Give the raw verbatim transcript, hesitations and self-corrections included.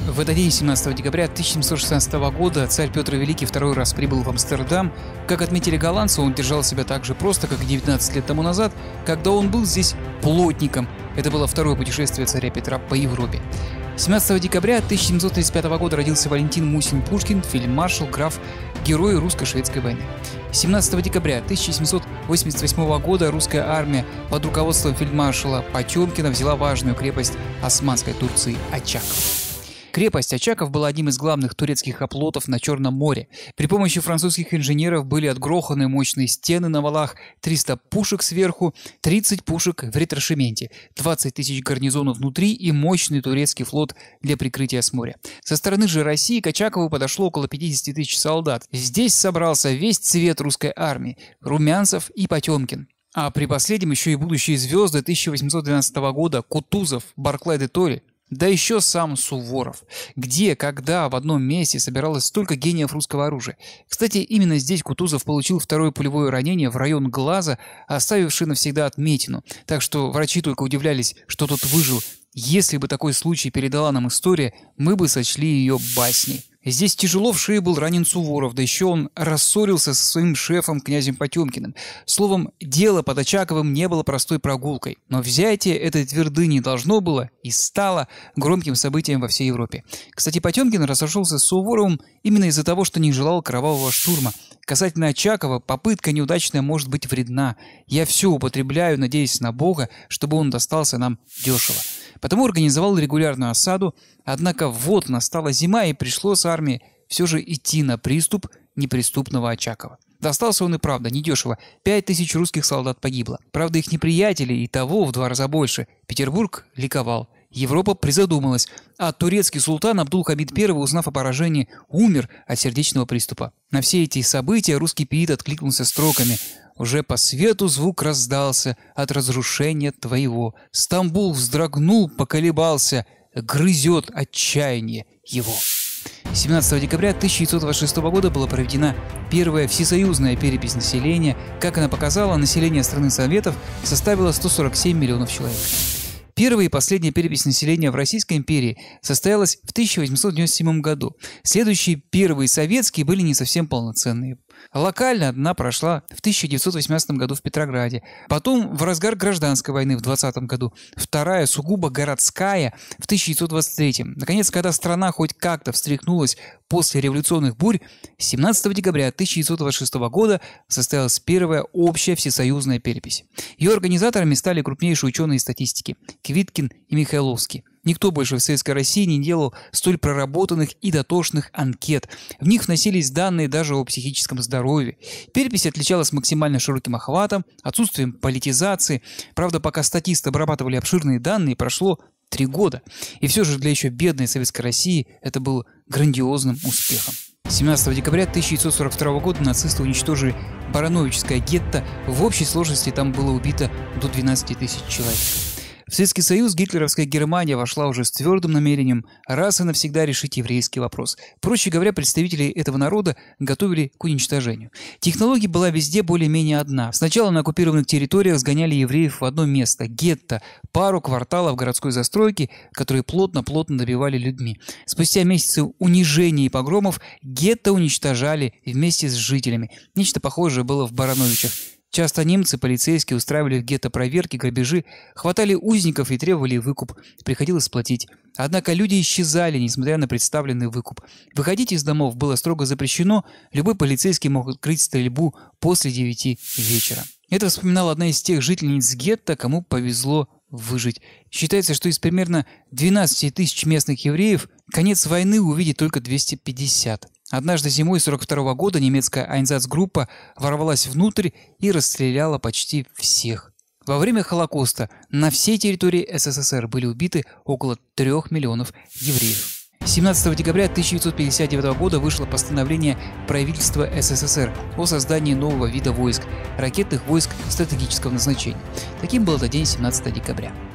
В этот день, семнадцатого декабря тысяча семьсот шестнадцатого года, царь Петр Великий второй раз прибыл в Амстердам. Как отметили голландцы, он держал себя так же просто, как и девятнадцать лет тому назад, когда он был здесь плотником. Это было второе путешествие царя Петра по Европе. семнадцатого декабря тысяча семьсот тридцать пятого года родился Валентин Мусин-Пушкин, фельдмаршал, граф, герой русско-шведской войны. семнадцатого декабря тысяча семьсот восемьдесят восьмого года русская армия под руководством фельдмаршала Потемкина взяла важную крепость Османской Турции Очаков. Крепость Очаков была одним из главных турецких оплотов на Черном море. При помощи французских инженеров были отгроханы мощные стены на валах, триста пушек сверху, тридцать пушек в ретраншементе, двадцать тысяч гарнизонов внутри и мощный турецкий флот для прикрытия с моря. Со стороны же России к Очакову подошло около пятьдесят тысяч солдат. Здесь собрался весь цвет русской армии – Румянцев и Потемкин. А при последнем еще и будущие звезды тысяча восемьсот двенадцатого года – Кутузов, Барклай де Толли. Да еще сам Суворов. Где, когда, в одном месте собиралось столько гениев русского оружия. Кстати, именно здесь Кутузов получил второе пулевое ранение в район глаза, оставившее навсегда отметину. Так что врачи только удивлялись, что тот выжил. Если бы такой случай передала нам история, мы бы сочли ее басней. Здесь тяжело в шее был ранен Суворов, да еще он рассорился со своим шефом князем Потемкиным. Словом, дело под Очаковым не было простой прогулкой, но взятие этой твердыни должно было и стало громким событием во всей Европе. Кстати, Потемкин разошелся с Суворовым именно из-за того, что не желал кровавого штурма. Касательно Очакова, попытка неудачная может быть вредна. Я все употребляю, надеясь на Бога, чтобы он достался нам дешево. Потому организовал регулярную осаду, однако вот настала зима, и пришлось армии все же идти на приступ неприступного Очакова. Достался он и правда недешево. Пять тысяч русских солдат погибло. Правда, их неприятелей и того в два раза больше. Петербург ликовал. Европа призадумалась, а турецкий султан Абдул-Хамид Первый, узнав о поражении, умер от сердечного приступа. На все эти события русский поэт откликнулся строками: «Уже по свету звук раздался от разрушения твоего. Стамбул вздрогнул, поколебался, грызет отчаяние его». семнадцатого декабря тысяча девятьсот двадцать шестого года была проведена первая всесоюзная перепись населения. Как она показала, население страны Советов составило сто сорок семь миллионов человек. Первая и последняя перепись населения в Российской империи состоялась в тысяча восемьсот девяносто седьмом году. Следующие первые советские были не совсем полноценные. Локально одна прошла в тысяча девятьсот восемнадцатом году в Петрограде. Потом в разгар гражданской войны в двадцатом году. Вторая, сугубо городская, в тысяча девятьсот двадцать третьем. Наконец, когда страна хоть как-то встряхнулась после революционных бурь, семнадцатого декабря тысяча девятьсот двадцать шестого года состоялась первая общая всесоюзная перепись. Ее организаторами стали крупнейшие ученые статистики – Квиткин и Михайловский. Никто больше в Советской России не делал столь проработанных и дотошных анкет. В них вносились данные даже о психическом здоровье. Перепись отличалась максимально широким охватом, отсутствием политизации. Правда, пока статисты обрабатывали обширные данные, прошло три года. И все же для еще бедной Советской России это было грандиозным успехом. семнадцатого декабря тысяча девятьсот сорок второго года нацисты уничтожили Барановичское гетто. В общей сложности там было убито до двенадцати тысяч человек. В Советский Союз гитлеровская Германия вошла уже с твердым намерением раз и навсегда решить еврейский вопрос. Проще говоря, представителей этого народа готовили к уничтожению. Технология была везде более-менее одна. Сначала на оккупированных территориях сгоняли евреев в одно место – гетто, пару кварталов городской застройки, которые плотно-плотно добивали людьми. Спустя месяцы унижений и погромов гетто уничтожали вместе с жителями. Нечто похожее было в Барановичах. Часто немцы, полицейские устраивали в гетто проверки, грабежи, хватали узников и требовали выкуп. Приходилось платить. Однако люди исчезали, несмотря на представленный выкуп. Выходить из домов было строго запрещено, любой полицейский мог открыть стрельбу после девяти вечера. Это вспоминала одна из тех жительниц гетто, кому повезло выжить. Считается, что из примерно двенадцати тысяч местных евреев конец войны увидит только двести пятьдесят. Однажды зимой сорок второго года немецкая Айнзацгруппа ворвалась внутрь и расстреляла почти всех. Во время Холокоста на всей территории СССР были убиты около трех миллионов евреев. семнадцатого декабря тысяча девятьсот пятьдесят девятого года вышло постановление правительства СССР о создании нового вида войск – ракетных войск стратегического назначения. Таким был этот день семнадцатого декабря.